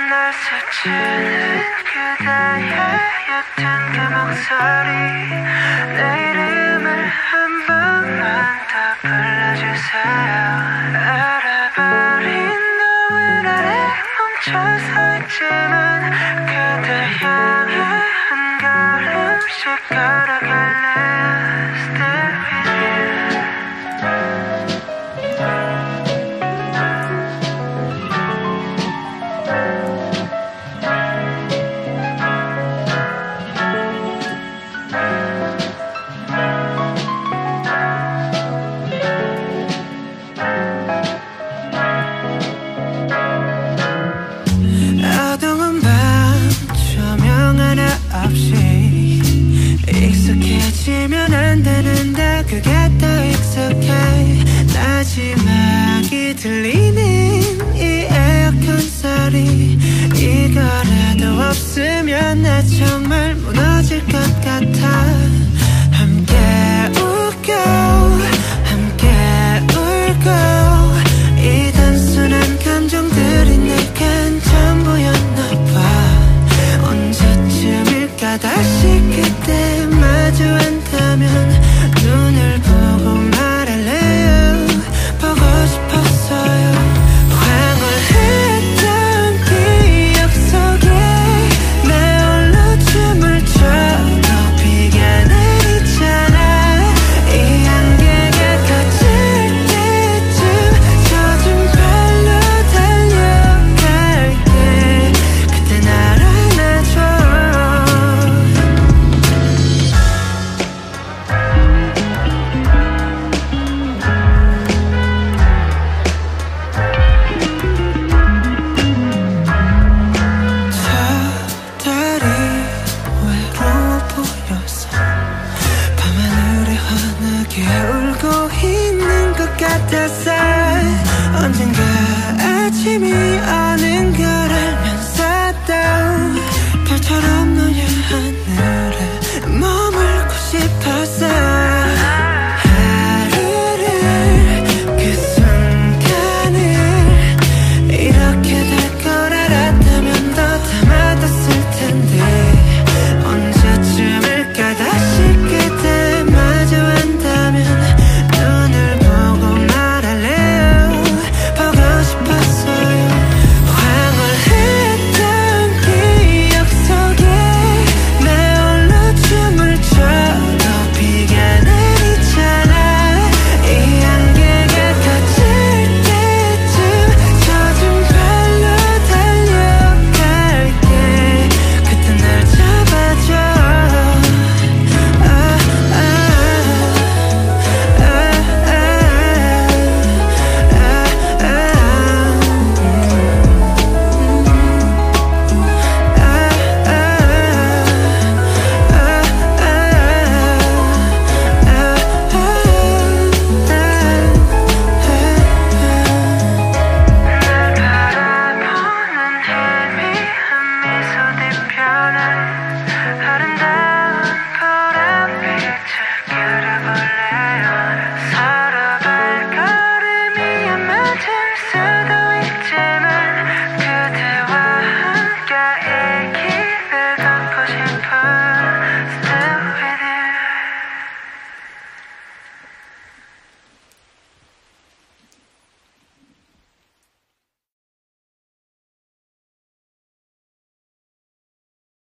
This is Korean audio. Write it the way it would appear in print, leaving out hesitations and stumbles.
날 스치는 그대의 옅은 그 목소리 내 이름을 한 번만 더 불러주세요. 알아버린 노을 아래 멈춰 서 있지만 그대 향해 한 걸음씩 걸어갈래요. Still with you. 어두운 밤 조명 하나 없이 익숙해지면 안 되는데 그게 더 익숙해. 마지막이 들리는 이 에어컨 소리 이거라도 없으면 나 정말 무너질 것 같아. 함께 웃고 함께 울고 이 단순한 감정들이 내겐 전부였나 봐. 언제쯤일까 다시 그때 마주 한다면 눈을 보고 말할래요. 보고 싶었어요. 황홀했던 기억 속에 내 홀로 춤을 춰 너 비가 내리잖아. 이 안개가 커질 때쯤 젖은 발로 달려갈게. 그때 날 안아줘. 저 달이 외로워 보여서 밤하늘에 환하게 울고 있는 것 같아서 언젠가 아침이 오는 걸 알면서도 별처럼 너의 한